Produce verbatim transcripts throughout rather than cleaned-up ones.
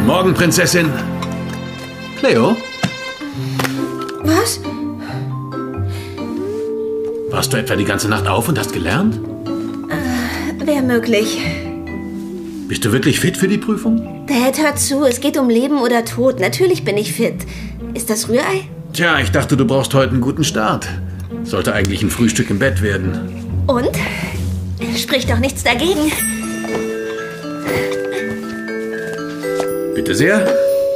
Guten Morgen, Prinzessin. Cleo? Was? Warst du etwa die ganze Nacht auf und hast gelernt? Äh, wäre möglich. Bist du wirklich fit für die Prüfung? Dad, hör zu, es geht um Leben oder Tod. Natürlich bin ich fit. Ist das Rührei? Tja, ich dachte, du brauchst heute einen guten Start. Sollte eigentlich ein Frühstück im Bett werden. Und? Spricht doch nichts dagegen. Bitte sehr.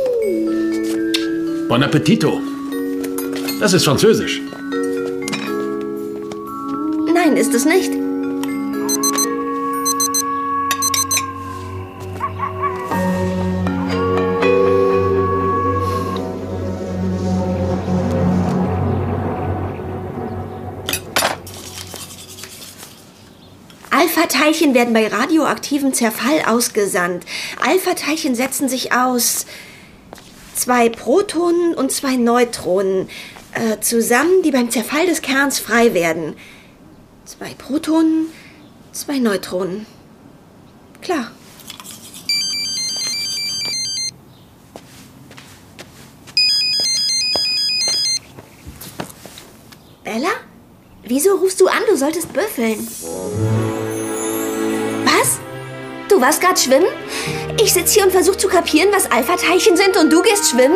Bon appetito. Das ist Französisch. Nein, ist es nicht. Alpha-Teilchen werden bei radioaktivem Zerfall ausgesandt. Alpha-Teilchen setzen sich aus zwei Protonen und zwei Neutronen äh, zusammen, die beim Zerfall des Kerns frei werden. Zwei Protonen, zwei Neutronen. Klar. Bella? Wieso rufst du an? Du solltest büffeln. Was? Du warst gerade schwimmen? Ich sitze hier und versuche zu kapieren, was Alpha-Teilchen sind und du gehst schwimmen?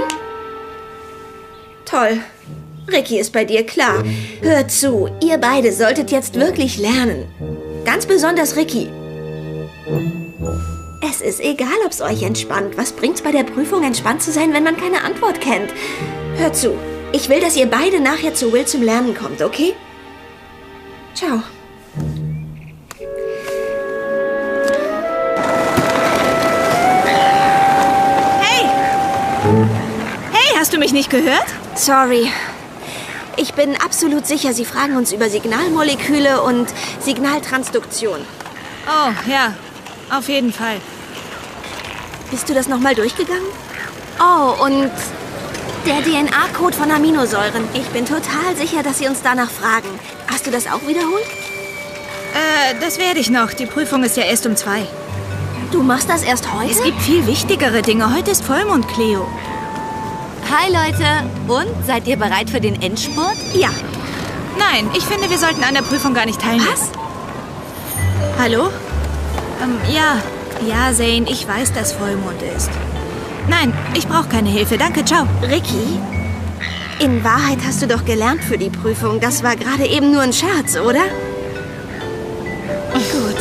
Toll. Ricky ist bei dir, klar. Hört zu, ihr beide solltet jetzt wirklich lernen. Ganz besonders Ricky. Es ist egal, ob es euch entspannt. Was bringt's bei der Prüfung, entspannt zu sein, wenn man keine Antwort kennt? Hört zu, ich will, dass ihr beide nachher zu Will zum Lernen kommt, okay? Ciao. Hey! Hey, hast du mich nicht gehört? Sorry. Ich bin absolut sicher, Sie fragen uns über Signalmoleküle und Signaltransduktion. Oh, ja. Auf jeden Fall. Bist du das nochmal durchgegangen? Oh, und der D N A-Code von Aminosäuren. Ich bin total sicher, dass Sie uns danach fragen. Hast du das auch wiederholt? Äh, das werde ich noch. Die Prüfung ist ja erst um zwei. Du machst das erst heute? Es gibt viel wichtigere Dinge. Heute ist Vollmond, Cleo. Hi, Leute. Und? Seid ihr bereit für den Endspurt? Ja. Nein, ich finde, wir sollten an der Prüfung gar nicht teilnehmen. Was? Hallo? Ähm, ja. Ja, Zane, ich weiß, dass Vollmond ist. Nein, ich brauche keine Hilfe. Danke, ciao. Ricky, in Wahrheit hast du doch gelernt für die Prüfung. Das war gerade eben nur ein Scherz, oder? Gut.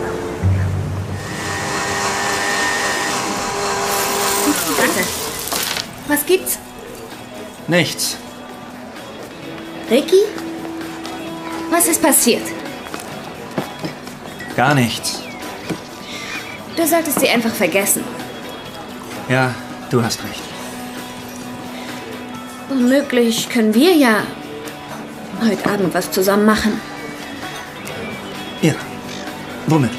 Warte. Was gibt's? Nichts. Ricky? Was ist passiert? Gar nichts. Du solltest sie einfach vergessen. Ja, du hast recht. Womöglich können wir ja heute Abend was zusammen machen. Ja, womöglich.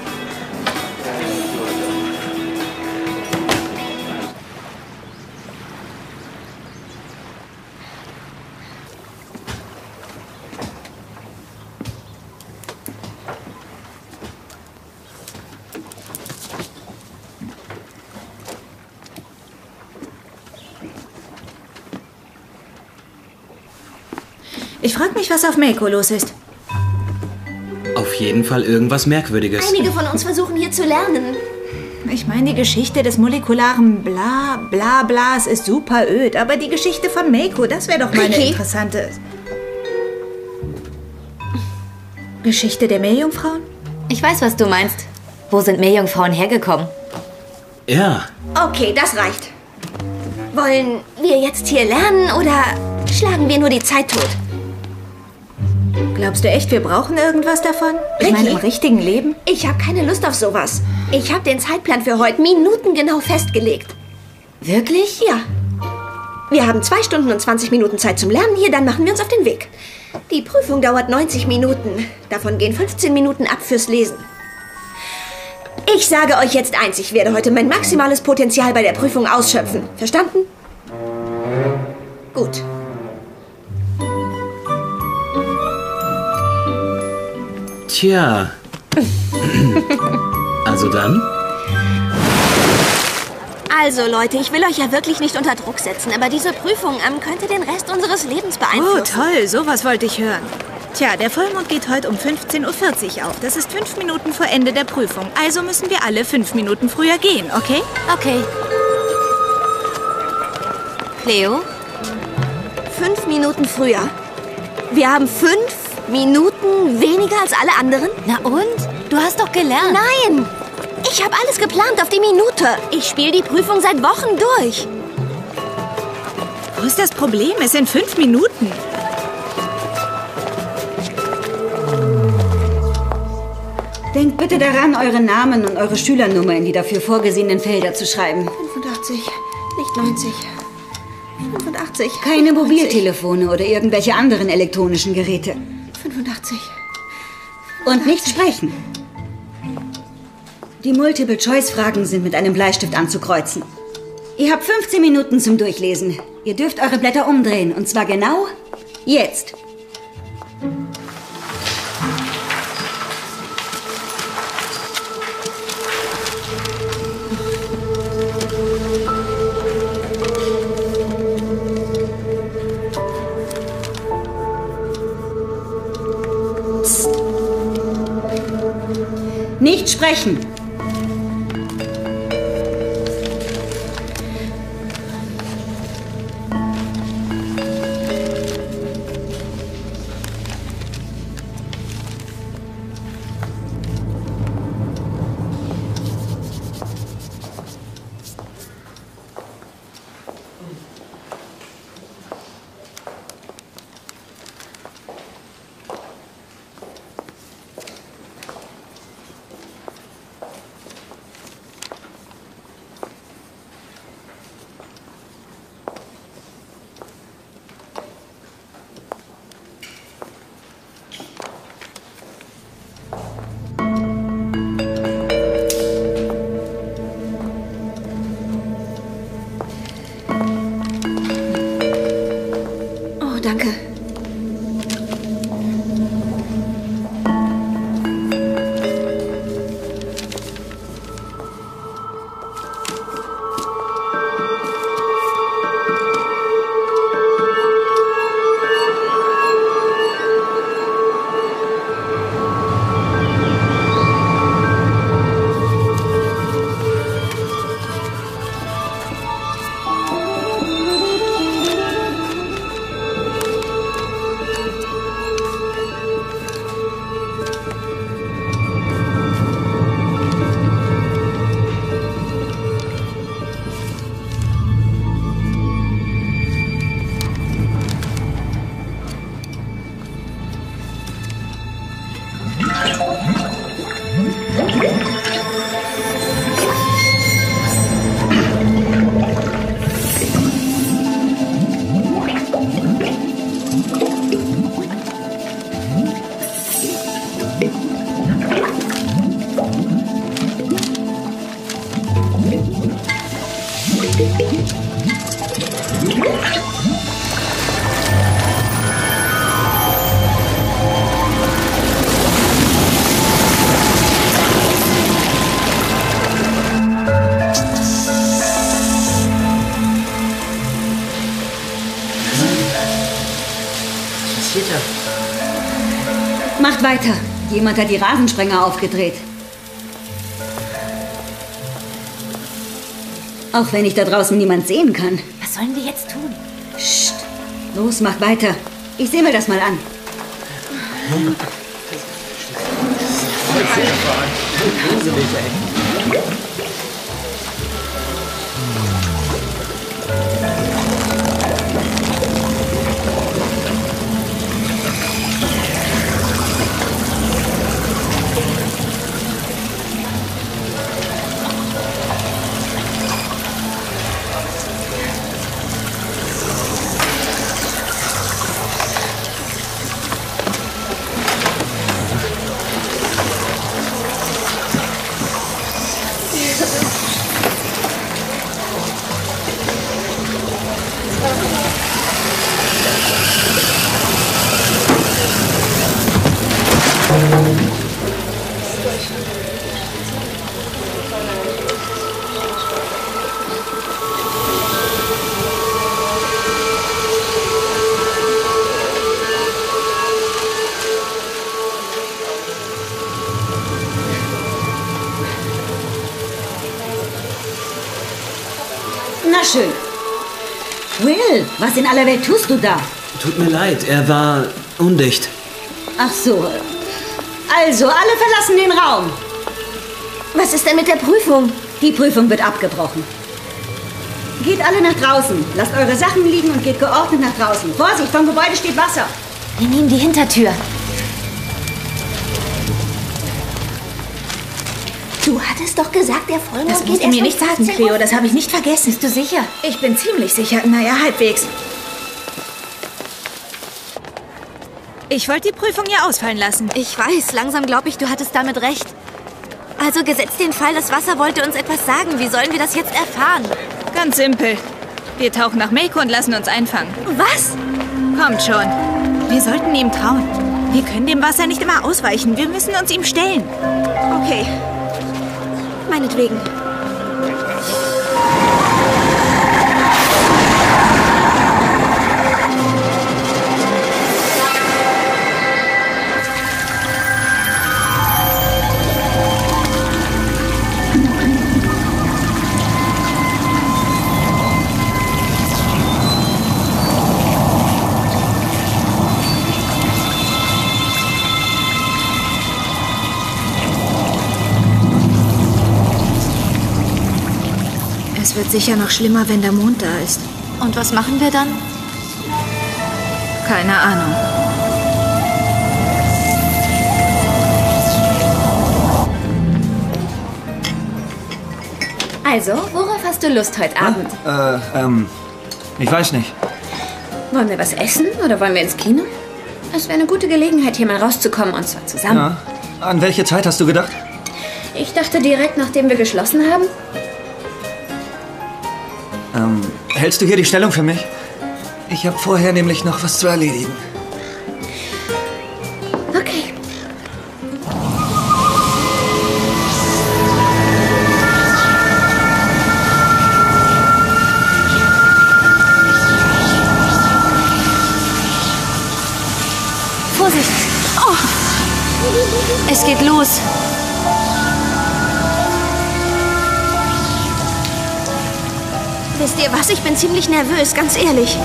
Ich frage mich, was auf Mako los ist. Auf jeden Fall irgendwas Merkwürdiges. Einige von uns versuchen hier zu lernen. Ich meine, die Geschichte des molekularen Bla, Bla, Blas ist super öd. Aber die Geschichte von Mako, das wäre doch mal eine Ricky? interessante... Geschichte der Meerjungfrauen? Ich weiß, was du meinst. Wo sind Meerjungfrauen hergekommen? Ja, Okay, das reicht. Wollen wir jetzt hier lernen oder schlagen wir nur die Zeit tot? Glaubst du echt, wir brauchen irgendwas davon? Ich Ricky? meine, im richtigen Leben? Ich habe keine Lust auf sowas. Ich habe den Zeitplan für heute minutengenau festgelegt. Wirklich? Ja. Wir haben zwei Stunden und zwanzig Minuten Zeit zum Lernen hier, dann machen wir uns auf den Weg. Die Prüfung dauert neunzig Minuten. Davon gehen fünfzehn Minuten ab fürs Lesen. Ich sage euch jetzt eins, ich werde heute mein maximales Potenzial bei der Prüfung ausschöpfen. Verstanden? Gut. tja. Also dann? Also Leute, ich will euch ja wirklich nicht unter Druck setzen, aber diese Prüfung ähm, könnte den Rest unseres Lebens Oh, beeinflussen. toll, sowas wollte ich hören. Tja, der Vollmond geht heute um fünfzehn Uhr vierzig auf. Das ist fünf Minuten vor Ende der Prüfung. Also müssen wir alle fünf Minuten früher gehen, okay? Okay. Cleo? Fünf Minuten früher. Wir haben fünf Minuten weniger als alle anderen? Na und? Du hast doch gelernt. Nein! Ich habe alles geplant auf die Minute. Ich spiele die Prüfung seit Wochen durch. Wo ist das Problem? Es sind fünf Minuten. Denkt bitte daran, eure Namen und eure Schülernummer in die dafür vorgesehenen Felder zu schreiben. fünfundachtzig, nicht neunzig. fünfundachtzig. Keine Mobiltelefone oder irgendwelche anderen elektronischen Geräte. fünfundachtzig. Und nicht sprechen. Die Multiple-Choice-Fragen sind mit einem Bleistift anzukreuzen. Ihr habt fünfzehn Minuten zum Durchlesen. Ihr dürft eure Blätter umdrehen, und zwar genau jetzt. Psst. Nicht sprechen. Danke. Macht weiter. Jemand hat die Rasensprenger aufgedreht. Auch wenn ich da draußen niemand sehen kann. Was sollen wir jetzt tun? Psst. Los, macht weiter. Ich sehe mir das mal an. Na schön. Will, was in aller Welt tust du da? Tut mir leid, er war undicht. Ach so. Also, alle verlassen den Raum. Was ist denn mit der Prüfung? Die Prüfung wird abgebrochen. Geht alle nach draußen. Lasst eure Sachen liegen und geht geordnet nach draußen. Vorsicht, vom Gebäude steht Wasser. Wir nehmen die Hintertür. Du hattest doch gesagt, der Vollmond Das geht musst du erst mir um nicht sagen, vierzehn Uhr. Cleo. Das habe ich nicht vergessen. Bist du sicher? Ich bin ziemlich sicher. Naja, halbwegs. Ich wollte die Prüfung ja ausfallen lassen. Ich weiß, langsam glaube ich, du hattest damit recht. Also gesetzt den Fall, das Wasser wollte uns etwas sagen. Wie sollen wir das jetzt erfahren? Ganz simpel. Wir tauchen nach Mako und lassen uns einfangen. Was? Kommt schon. Wir sollten ihm trauen. Wir können dem Wasser nicht immer ausweichen. Wir müssen uns ihm stellen. Okay. Meinetwegen. Es wird sicher noch schlimmer, wenn der Mond da ist. Und was machen wir dann? Keine Ahnung. Also, worauf hast du Lust heute Abend? Äh, ähm, ich weiß nicht. Wollen wir was essen oder wollen wir ins Kino? Es wäre eine gute Gelegenheit, hier mal rauszukommen und zwar zusammen. Ja. An welche Zeit hast du gedacht? Ich dachte direkt, nachdem wir geschlossen haben. Ähm, hältst du hier die Stellung für mich? Ich habe vorher nämlich noch was zu erledigen. Okay. Vorsicht! Oh. Es geht los. Wisst ihr was? Ich bin ziemlich nervös, ganz ehrlich.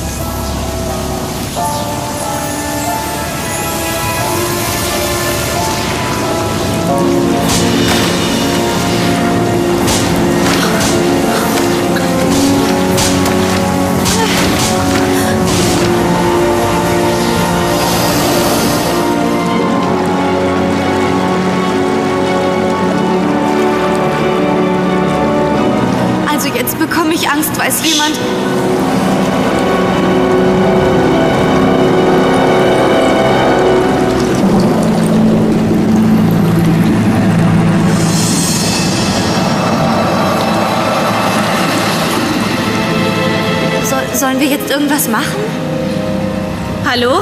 Also jetzt bekomme ich Angst, weiß jemand? Soll, sollen wir jetzt irgendwas machen? Hallo?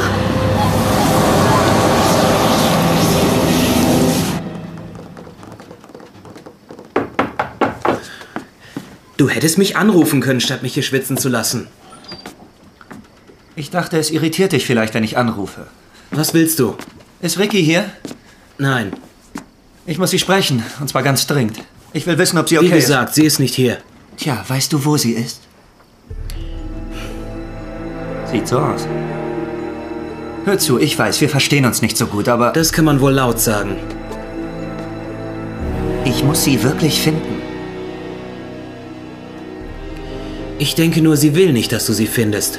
Du hättest mich anrufen können, statt mich hier schwitzen zu lassen. Ich dachte, es irritiert dich vielleicht, wenn ich anrufe. Was willst du? Ist Ricky hier? Nein. Ich muss sie sprechen, und zwar ganz dringend. Ich will wissen, ob sie okay Wie gesagt, sie ist nicht hier. ist. Tja, weißt du, wo sie ist? Sieht so aus. Hör zu, ich weiß, wir verstehen uns nicht so gut, aber Das kann man wohl laut sagen. ich muss sie wirklich finden. Ich denke nur, sie will nicht, dass du sie findest.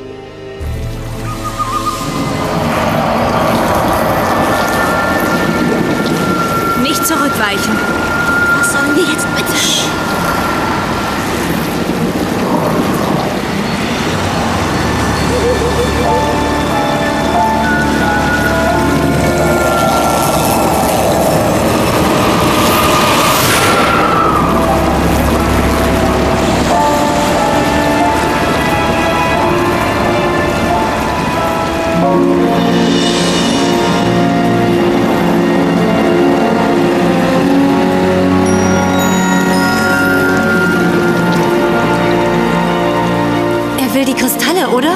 Nicht zurückweichen. Was sollen wir jetzt bitte? Er will die Kristalle, oder?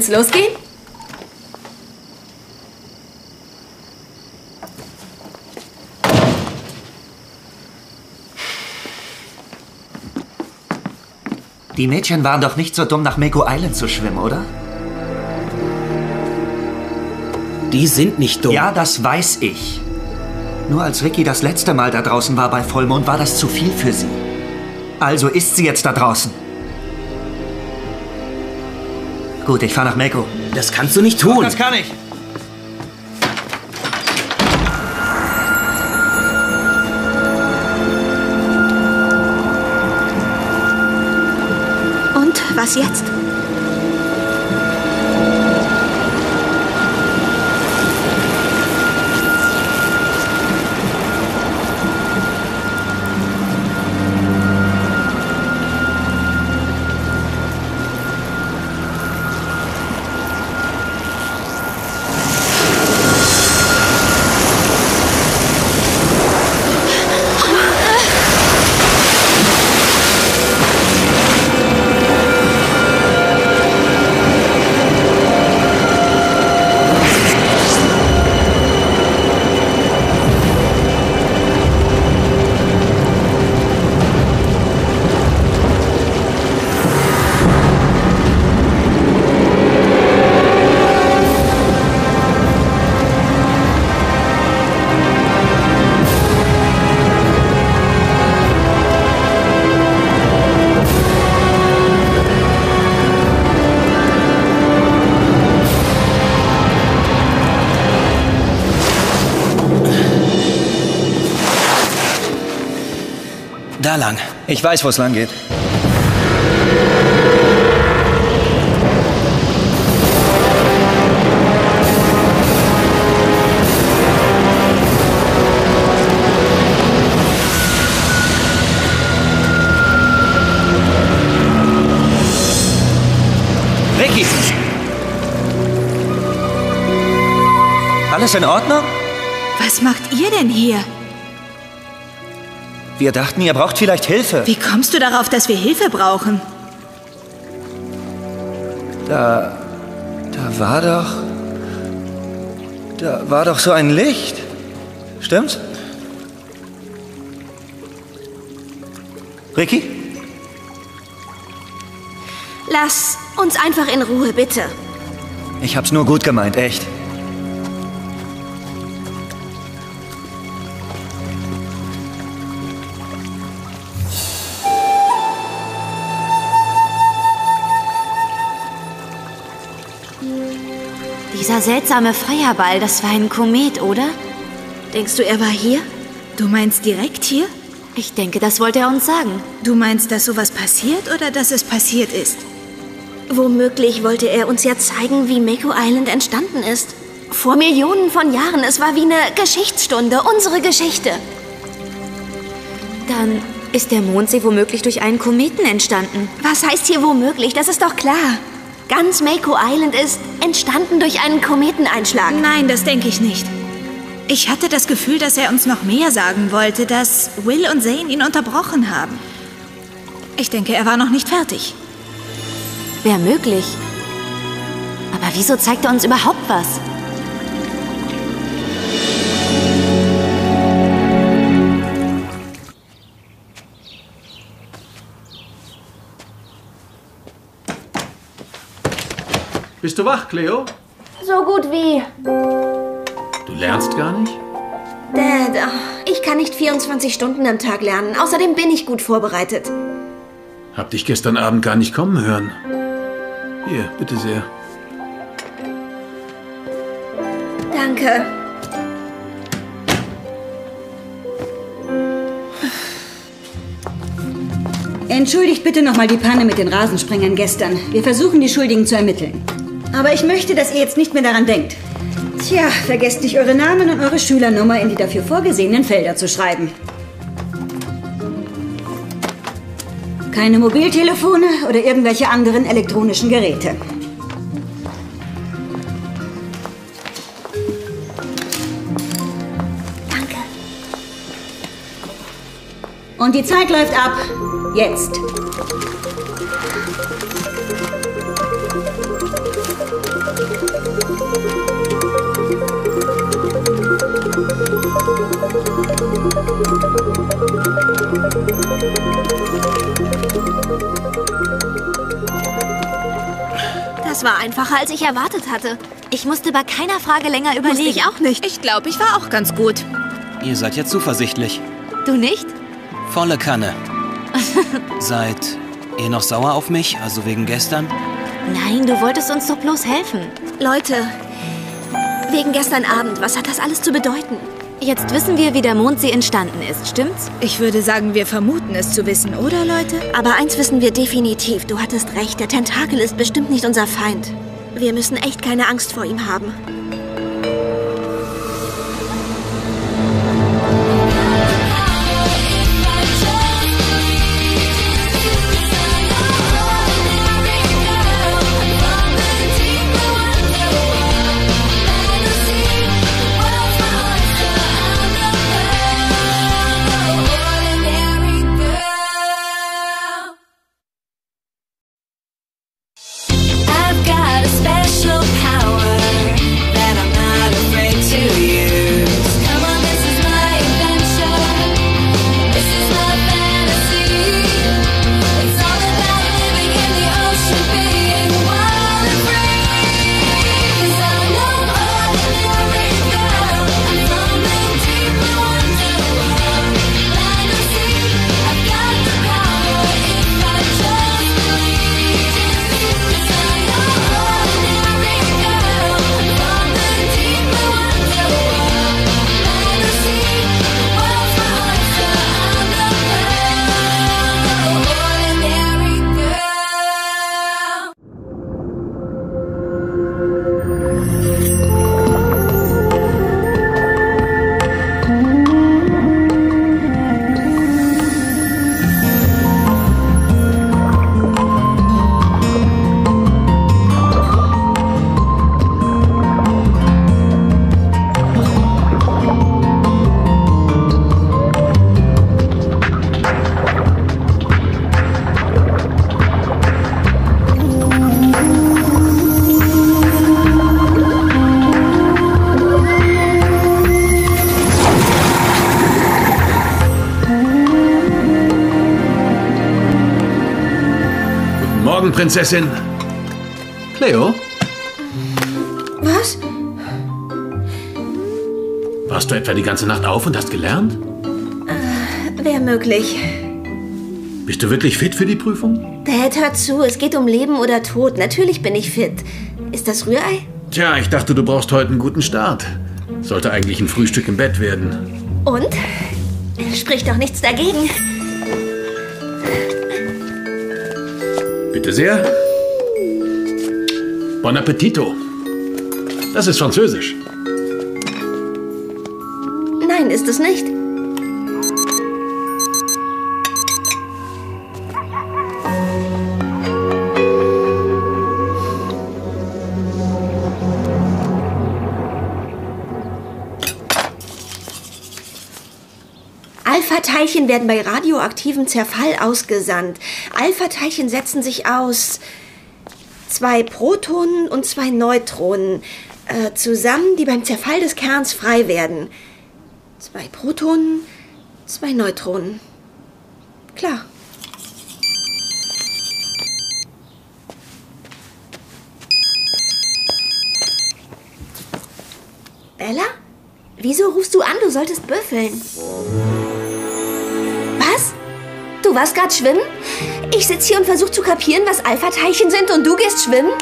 Können's losgehen? Die Mädchen waren doch nicht so dumm, nach Mako Island zu schwimmen, oder? Die sind nicht dumm. Ja, das weiß ich. Nur als Ricky das letzte Mal da draußen war bei Vollmond, war das zu viel für sie. Also ist sie jetzt da draußen. Gut, ich fahre nach Mako. Das kannst du nicht tun. Doch, das kann ich. Und was jetzt? Da lang. Ich weiß, wo es lang geht. Ricky! Alles in Ordnung? Was macht ihr denn hier? Wir dachten, ihr braucht vielleicht Hilfe. Wie kommst du darauf, dass wir Hilfe brauchen? Da... da war doch... Da war doch so ein Licht. Stimmt's? Ricky? Lass uns einfach in Ruhe, bitte. Ich hab's nur gut gemeint, echt. Dieser seltsame Feuerball, das war ein Komet, oder? Denkst du, er war hier? Du meinst direkt hier? Ich denke, das wollte er uns sagen. Du meinst, dass sowas passiert oder dass es passiert ist? Womöglich wollte er uns ja zeigen, wie Mako Island entstanden ist. Vor Millionen von Jahren. Es war wie eine Geschichtsstunde, unsere Geschichte. Dann ist der Mondsee womöglich durch einen Kometen entstanden. Was heißt hier womöglich? Das ist doch klar. Ganz Mako Island ist entstanden durch einen Kometeneinschlag. Nein, das denke ich nicht. Ich hatte das Gefühl, dass er uns noch mehr sagen wollte, dass Will und Zane ihn unterbrochen haben. Ich denke, er war noch nicht fertig. Wäre möglich. Aber wieso zeigt er uns überhaupt was? Bist du wach, Cleo? So gut wie. Du lernst gar nicht? Dad, ich kann nicht vierundzwanzig Stunden am Tag lernen. Außerdem bin ich gut vorbereitet. Hab dich gestern Abend gar nicht kommen hören. Hier, bitte sehr. Danke. Entschuldigt bitte nochmal die Panne mit den Rasensprengern gestern. Wir versuchen, die Schuldigen zu ermitteln. Aber ich möchte, dass ihr jetzt nicht mehr daran denkt. Tja, vergesst nicht, eure Namen und eure Schülernummer in die dafür vorgesehenen Felder zu schreiben. Keine Mobiltelefone oder irgendwelche anderen elektronischen Geräte. Danke. Und die Zeit läuft ab. Jetzt. Das war einfacher, als ich erwartet hatte. Ich musste bei keiner Frage länger überlegen. Wusste ich auch nicht. Ich glaube, ich war auch ganz gut. Ihr seid ja zuversichtlich. Du nicht? Volle Kanne. Seid ihr noch sauer auf mich, also wegen gestern? Nein, du wolltest uns doch bloß helfen. Leute, wegen gestern Abend, was hat das alles zu bedeuten? Jetzt wissen wir, wie der Mondsee entstanden ist, stimmt's? Ich würde sagen, wir vermuten es zu wissen, oder, Leute? Aber eins wissen wir definitiv, du hattest recht, der Tentakel ist bestimmt nicht unser Feind. Wir müssen echt keine Angst vor ihm haben. Prinzessin. Cleo? Was? Warst du etwa die ganze Nacht auf und hast gelernt? Äh, wäre möglich. Bist du wirklich fit für die Prüfung? Dad, hör zu, es geht um Leben oder Tod. Natürlich bin ich fit. Ist das Rührei? Tja, ich dachte, du brauchst heute einen guten Start. Sollte eigentlich ein Frühstück im Bett werden. Und? Spricht doch nichts dagegen. Bitte sehr. Bon appetito. Das ist Französisch. Nein, ist es nicht. Alpha-Teilchen werden bei radioaktivem Zerfall ausgesandt. Alpha-Teilchen setzen sich aus zwei Protonen und zwei Neutronen äh, zusammen, die beim Zerfall des Kerns frei werden. Zwei Protonen, zwei Neutronen. Klar. Bella? Wieso rufst du an? Du solltest büffeln. Was? Du warst gerade schwimmen? Ich sitze hier und versuche zu kapieren, was Alpha-Teilchen sind und du gehst schwimmen?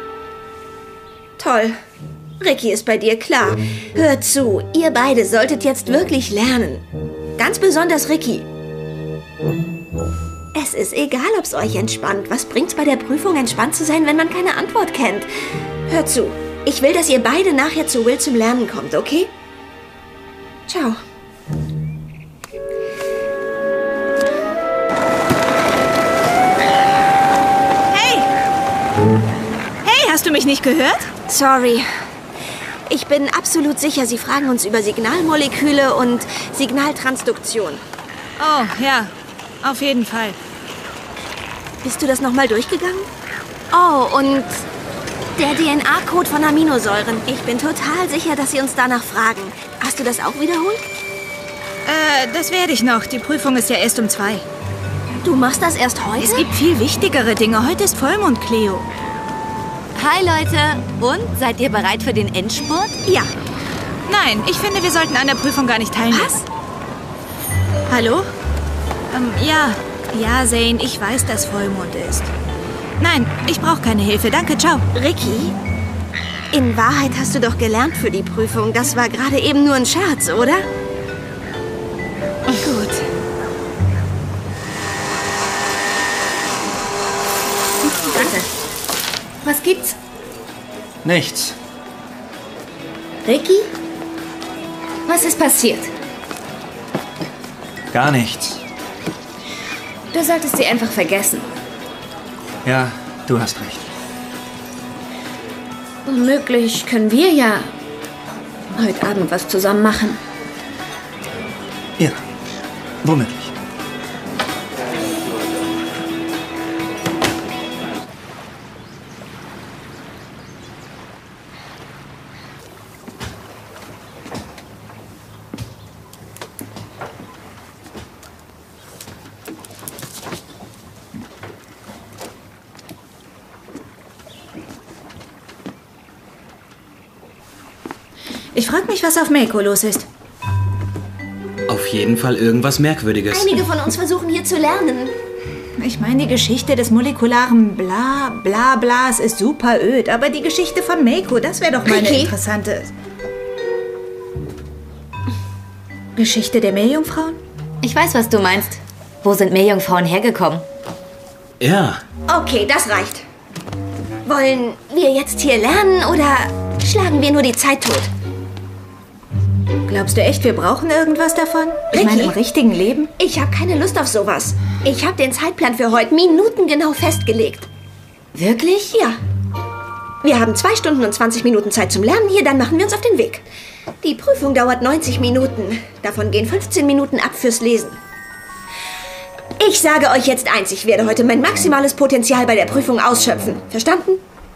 Toll. Ricky ist bei dir, klar. Hör zu, ihr beide solltet jetzt wirklich lernen. Ganz besonders Ricky. Es ist egal, ob es euch entspannt. Was bringt's bei der Prüfung, entspannt zu sein, wenn man keine Antwort kennt? Hör zu, ich will, dass ihr beide nachher zu Will zum Lernen kommt, okay? Ciao. Hey! Hey, hast du mich nicht gehört? Sorry. Ich bin absolut sicher, Sie fragen uns über Signalmoleküle und Signaltransduktion. Oh, ja. Auf jeden Fall. Bist du das nochmal durchgegangen? Oh, und der D N A-Code von Aminosäuren. Ich bin total sicher, dass Sie uns danach fragen. Hast du das auch wiederholt? Äh, das werde ich noch. Die Prüfung ist ja erst um zwei. Du machst das erst heute? Es gibt viel wichtigere Dinge. Heute ist Vollmond, Cleo. Hi, Leute. Und, seid ihr bereit für den Endspurt? Ja. Nein, ich finde, wir sollten an der Prüfung gar nicht teilnehmen. Was? Hallo? Ähm, ja. Ja, Zane, ich weiß, dass Vollmond ist. Nein, ich brauche keine Hilfe. Danke, ciao. Ricky, in Wahrheit hast du doch gelernt für die Prüfung. Das war gerade eben nur ein Scherz, oder? Gut. Warte. Was gibt's? Nichts. Ricky? Was ist passiert? Gar nichts. Du solltest sie einfach vergessen. Ja, du hast recht. Womöglich können wir ja heute Abend was zusammen machen. Ja, womöglich. Ich frage mich, was auf Mako los ist. Auf jeden Fall irgendwas Merkwürdiges. Einige von uns versuchen hier zu lernen. Ich meine, die Geschichte des molekularen Bla, Bla, Blas ist super öd. Aber die Geschichte von Mako, das wäre doch mal eine Ricky? interessante... Geschichte der Meerjungfrauen? Ich weiß, was du meinst. Wo sind Meerjungfrauen hergekommen? Ja, Okay, das reicht. Wollen wir jetzt hier lernen oder schlagen wir nur die Zeit tot? Glaubst du echt, wir brauchen irgendwas davon? Ich Ricky? meine, im richtigen Leben? Ich habe keine Lust auf sowas. Ich habe den Zeitplan für heute minutengenau festgelegt. Wirklich? Ja. Wir haben zwei Stunden und zwanzig Minuten Zeit zum Lernen hier, dann machen wir uns auf den Weg. Die Prüfung dauert neunzig Minuten. Davon gehen fünfzehn Minuten ab fürs Lesen. Ich sage euch jetzt eins, ich werde heute mein maximales Potenzial bei der Prüfung ausschöpfen. Verstanden?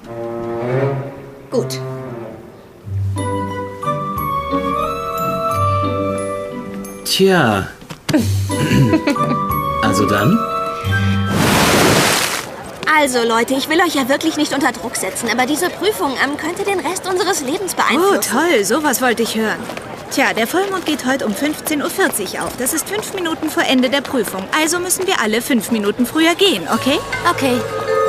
Gut. tja. Also dann? Also Leute, ich will euch ja wirklich nicht unter Druck setzen, aber diese Prüfung ähm, könnte den Rest unseres Lebens Oh, beeinflussen. toll, sowas wollte ich hören. Tja, der Vollmond geht heute um fünfzehn Uhr vierzig auf. Das ist fünf Minuten vor Ende der Prüfung. Also müssen wir alle fünf Minuten früher gehen, okay? Okay.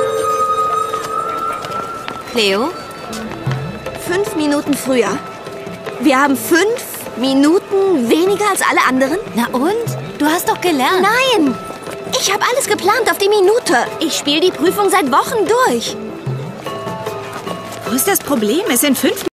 Cleo? Fünf Minuten früher. Wir haben fünf Minuten weniger als alle anderen? Na und? Du hast doch gelernt. Nein! Ich habe alles geplant auf die Minute. Ich spiele die Prüfung seit Wochen durch. Wo ist das Problem? Es sind fünf